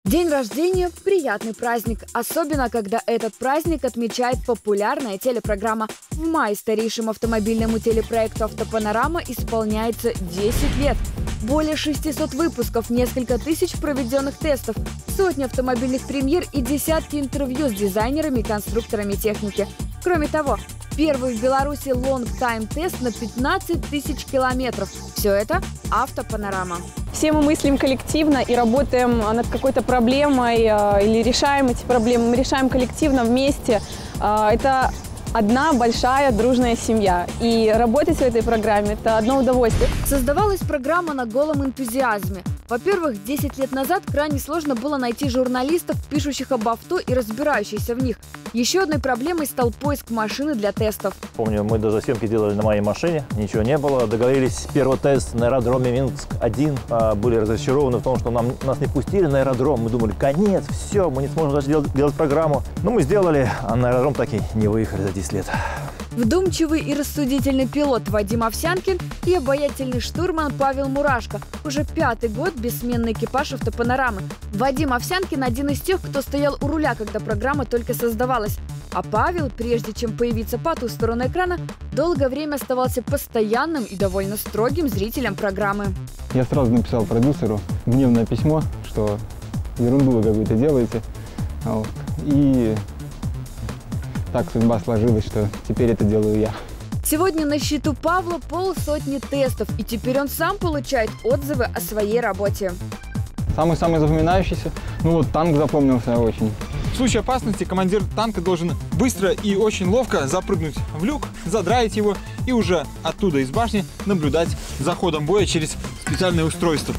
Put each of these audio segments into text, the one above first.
День рождения – приятный праздник, особенно когда этот праздник отмечает популярная телепрограмма. В мае старейшему автомобильному телепроекту «Автопанорама» исполняется 10 лет. Более 600 выпусков, несколько тысяч проведенных тестов, сотни автомобильных премьер и десятки интервью с дизайнерами и конструкторами техники. Кроме того, первый в Беларуси лонг-тайм-тест на 15 тысяч километров. Все это «Автопанорама». Все мы мыслим коллективно и работаем над какой-то проблемой или решаем эти проблемы. Мы решаем коллективно, вместе. Это одна большая дружная семья. И работать в этой программе – это одно удовольствие. Создавалась программа на голом энтузиазме. Во-первых, 10 лет назад крайне сложно было найти журналистов, пишущих об авто и разбирающихся в них. Еще одной проблемой стал поиск машины для тестов. Помню, мы даже съемки делали на моей машине, ничего не было. Договорились первый тест на аэродроме Минск-1. Были разочарованы в том, что нас не пустили на аэродром. Мы думали, конец, все, мы не сможем даже делать программу. Но мы сделали, а на аэродром так и не выехали за 10 лет. Вдумчивый и рассудительный пилот Вадим Овсянкин и обаятельный штурман Павел Мурашко. Уже 5-й год бессменный экипаж «Автопанорамы». Вадим Овсянкин – один из тех, кто стоял у руля, когда программа только создавалась. А Павел, прежде чем появиться по ту сторону экрана, долгое время оставался постоянным и довольно строгим зрителем программы. Я сразу написал продюсеру гневное письмо, что ерунду вы какую-то делаете. И так судьба сложилась, что теперь это делаю я. Сегодня на счету Павла 500 тестов, и теперь он сам получает отзывы о своей работе. Самый-самый запоминающийся, танк запомнился очень. В случае опасности командир танка должен быстро и очень ловко запрыгнуть в люк, задраить его и уже оттуда из башни наблюдать за ходом боя через специальное устройство.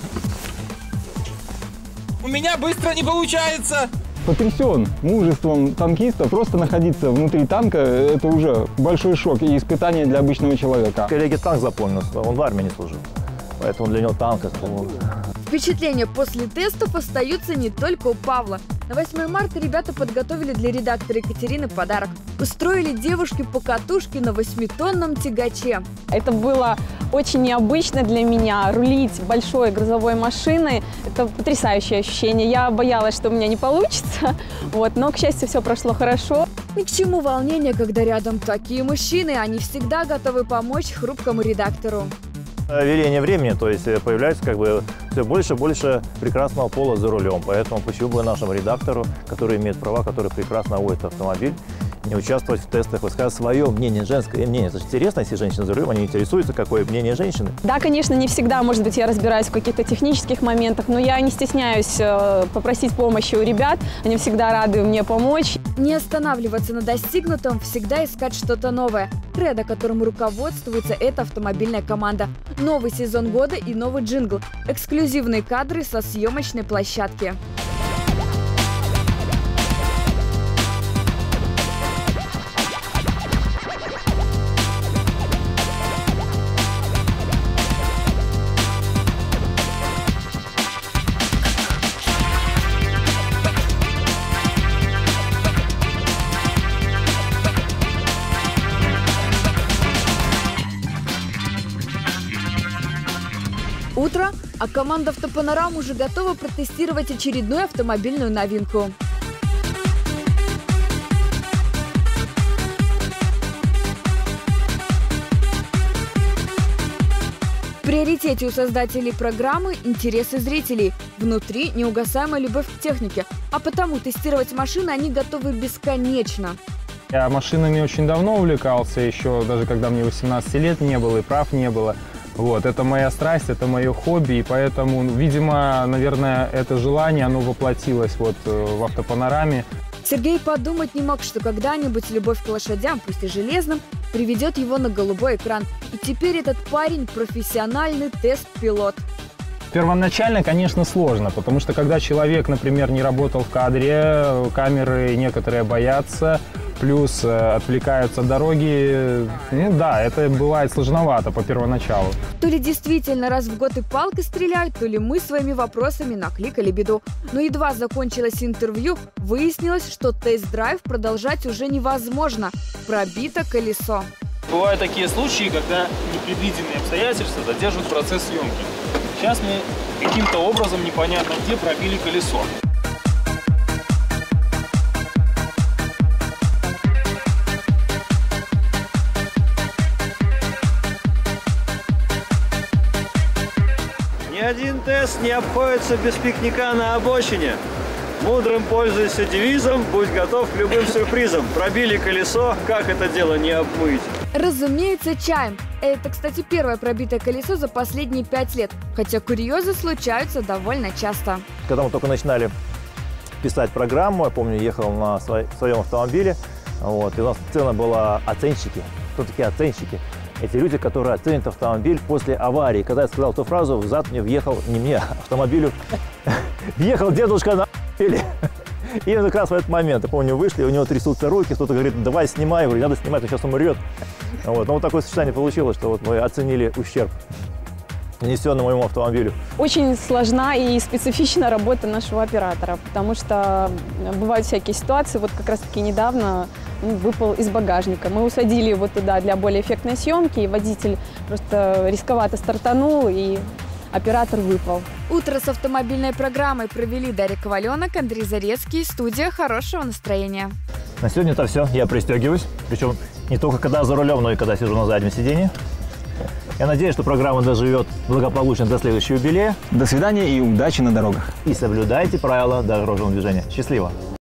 У меня быстро не получается! Потрясен мужеством танкиста. Просто находиться внутри танка – это уже большой шок и испытание для обычного человека. Коллеге танк запомнился, он в армии не служил, поэтому для него танк – это... Впечатления после тестов остаются не только у Павла. На 8 марта ребята подготовили для редактора Екатерины подарок. Устроили девушке покатушки на 8-тонном тягаче. Это было очень необычно для меня. Рулить большой грузовой машиной – это потрясающее ощущение. Я боялась, что у меня не получится, но, к счастью, все прошло хорошо. Ни к чему волнение, когда рядом такие мужчины. Они всегда готовы помочь хрупкому редактору. Веление времени, то есть появляется все больше и больше прекрасного пола за рулем. Поэтому почему бы нашему редактору, который имеет права, который прекрасно водит автомобиль, не участвовать в тестах, высказать свое мнение, женское мнение. Это же интересно, если женщина за рулем, они интересуются, какое мнение женщины. Да, конечно, не всегда, может быть, я разбираюсь в каких-то технических моментах, но я не стесняюсь попросить помощи у ребят. Они всегда рады мне помочь. Не останавливаться на достигнутом, всегда искать что-то новое. Кредо, которым руководствуется эта автомобильная команда. Новый сезон года и новый джингл. Эксклюзивные кадры со съемочной площадки. Утро, а команда «Автопанорам» уже готова протестировать очередную автомобильную новинку. В приоритете у создателей программы интересы зрителей. Внутри неугасаемая любовь к технике, а потому тестировать машины они готовы бесконечно. Я машинами очень давно увлекался, еще даже когда мне 18 лет не было и прав не было. Это моя страсть, это мое хобби, и поэтому, видимо, наверное, это желание, оно воплотилось в «Автопанораме». Сергей подумать не мог, что когда-нибудь любовь к лошадям, пусть и железным, приведет его на голубой экран. И теперь этот парень – профессиональный тест-пилот. Первоначально, конечно, сложно, потому что когда человек, например, не работал в кадре, камеры некоторые боятся, плюс отвлекаются от дороги, да, это бывает сложновато по первоначалу. То ли действительно раз в год и палкой стреляют, то ли мы своими вопросами накликали беду. Но едва закончилось интервью, выяснилось, что тест-драйв продолжать уже невозможно. Пробито колесо. Бывают такие случаи, когда непредвиденные обстоятельства задерживают процесс съемки. Сейчас мы каким-то образом непонятно где пробили колесо. тест не обходится без пикника на обочине. Мудрым пользуйся девизом, будь готов к любым сюрпризам. Пробили колесо, как это дело не обмыть? Разумеется, чаем. Это, кстати, первое пробитое колесо за последние 5 лет. Хотя курьезы случаются довольно часто. Когда мы только начинали писать программу, я помню, ехал на своем автомобиле, вот, и у нас цена была оценщики. Кто такие оценщики? Эти люди, которые оценят автомобиль после аварии. Когда я сказал эту фразу, взад мне въехал, не мне, а автомобилю, въехал дедушка на или. И как раз в этот момент, я помню, вышли, у него трясутся руки, кто-то говорит, давай снимай, я говорю, надо снимать, он сейчас умрет. Вот. Но вот такое сочетание получилось, что вот мы оценили ущерб, нанесенный моему автомобилю. Очень сложна и специфична работа нашего оператора, потому что бывают всякие ситуации. Вот как раз-таки недавно он выпал из багажника. Мы усадили его туда для более эффектной съемки, и водитель просто рисковато стартанул, и оператор выпал. Утро с автомобильной программой провели Дарья Коваленок, Андрей Зарецкий. Студия хорошего настроения. На сегодня это все. Я пристегиваюсь. Причем не только когда за рулем, но и когда сижу на заднем сиденье. Я надеюсь, что программа доживет благополучно до следующего юбилея. До свидания и удачи на дорогах. И соблюдайте правила дорожного движения. Счастливо!